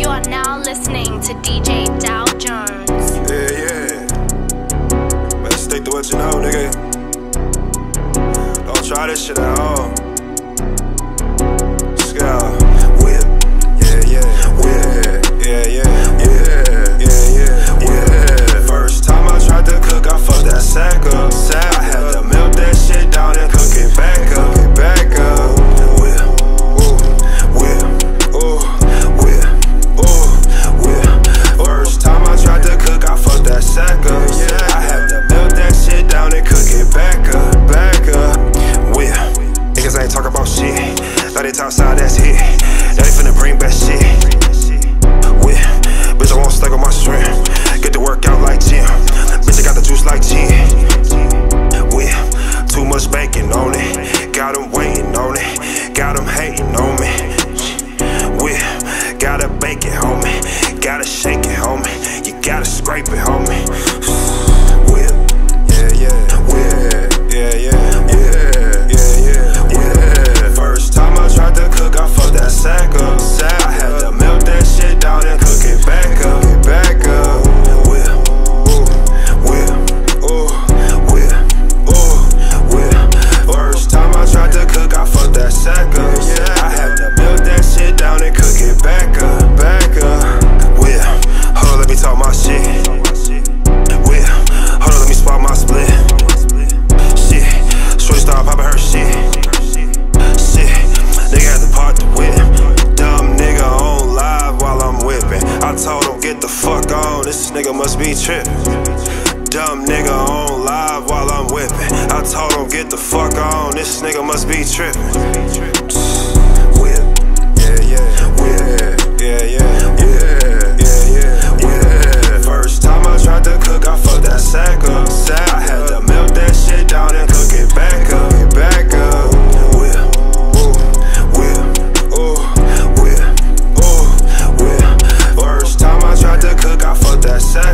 are now listening to DJ Dow Jones. Yeah. Better stick to what you know, nigga. Don't try this shit at all. Scout. Whip. Yeah. First time I tried to cook, I fucked that sack up. I had to melt that shit down and cook it back up. First time I tried to cook, I fucked that sack up. I had to melt that shit down and cook it back up. Niggas ain't talk about shit. Now they outside, that's hit. Now they finna bring back shit. Bitch, I won't stack on my strength. Get the work out like gym. Bitch, I got the juice like gin. Too much bacon on it. Got them waiting on it. Got them hating on me. Gotta bake it, homie. Gotta shake it, homie. You gotta scrape it, homie. First time I tried to cook, I fucked that sack up. I had to melt that shit down and cook it back up. First time I tried to cook, I fucked that sack up. I had to melt that shit down and cook it back up. Hold on, let me talk my shit. Hold on, let me spot my split. Shit, shorty start popping her shit. Nigga had to park the whip. Dumb nigga on live while I'm whipping. I told him get the fuck on, this nigga must be trippin'. Dumb nigga on live while I'm whipping. I told him get the fuck on, this nigga must be trippin'. First time I tried to cook, I fucked that sack up. I had to melt that shit down and cook it back up. First time I tried to cook, I fucked that sack